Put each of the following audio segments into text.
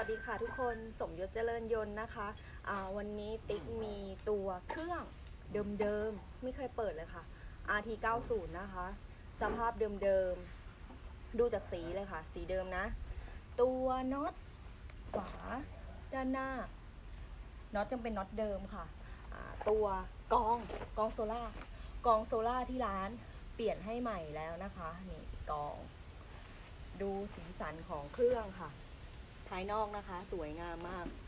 สดีค่ะทุกคนสมยศเจริญยนต์นะคะวันนี้ติ๊กมีตัวเครื่องเดิมๆไม่เคยเปิดเลยค่ะ RT90 นะคะสภาพเดิมๆดูจากสีเลยค่ะสีเดิมนะตัวน็อตฝาด้านหน้าน็อตยังเป็นน็อตเดิมค่ะตัวกองโซล่าที่ร้านเปลี่ยนให้ใหม่แล้วนะคะนี่กองดูสีสันของเครื่องค่ะภายนอกนะคะสวยงามมาก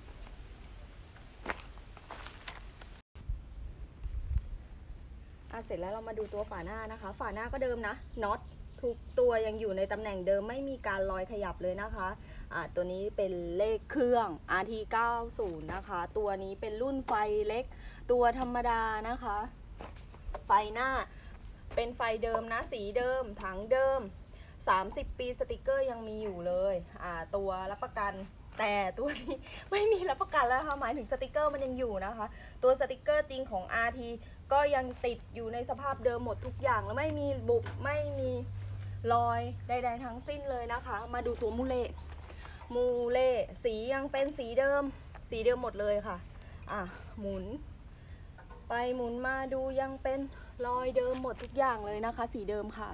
เสร็จแล้วเรามาดูตัวฝาหน้านะคะฝาหน้าก็เดิมนะน็อตทุกตัวยังอยู่ในตำแหน่งเดิมไม่มีการลอยขยับเลยนะคะตัวนี้เป็นเลขเครื่อง RT90 นะคะตัวนี้เป็นรุ่นไฟเล็กตัวธรรมดานะคะไฟหน้าเป็นไฟเดิมนะสีเดิมถังเดิม30 ปีสติกเกอร์ยังมีอยู่เลยตัวรับประกันแต่ตัวนี้ไม่มีรับประกันแล้วค่ะหมายถึงสติกเกอร์มันยังอยู่นะคะตัวสติกเกอร์จริงของ RT ก็ยังติดอยู่ในสภาพเดิมหมดทุกอย่างแล้วไม่มีบุบไม่มีรอยใดๆทั้งสิ้นเลยนะคะมาดูตัวมูเล่สียังเป็นสีเดิมหมดเลยค่ะหมุนไปหมุนมาดูยังเป็นรอยเดิมหมดทุกอย่างเลยนะคะสีเดิมค่ะ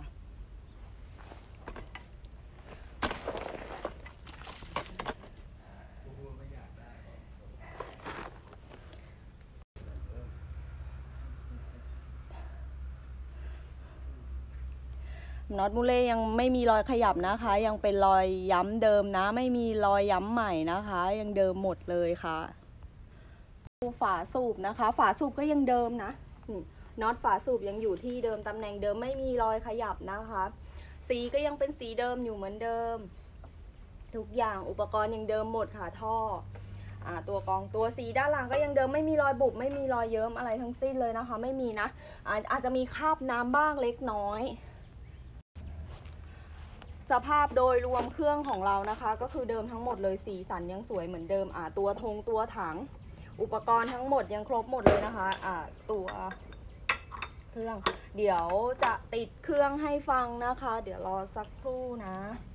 น็อตมูเล่ยังไม่มีรอยขยับนะคะยังเป็นรอยย้ำเดิมนะไม่มีรอยย้ำใหม่นะคะยังเดิมหมดเลยค่ะดูฝาสูบนะคะฝาสูบก็ยังเดิมนะน็อตฝาสูบยังอยู่ที่เดิมตำแหน่งเดิมไม่มีรอยขยับนะคะสีก็ยังเป็นสีเดิมอยู่เหมือนเดิมทุกอย่างอุปกรณ์ยังเดิมหมดค่ะท่อตัวกรองตัวสีด้านหลังก็ยังเดิมไม่มีรอยบุบไม่มีรอยเยิ้มอะไรทั้งสิ้นเลยนะคะไม่มีนะอาจจะมีคราบน้ำบ้างเล็กน้อยสภาพโดยรวมเครื่องของเรานะคะก็คือเดิมทั้งหมดเลยสีสันยังสวยเหมือนเดิมตัวถังอุปกรณ์ทั้งหมดยังครบหมดเลยนะคะตัวเครื่องเดี๋ยวจะติดเครื่องให้ฟังนะคะเดี๋ยวรอสักครู่นะ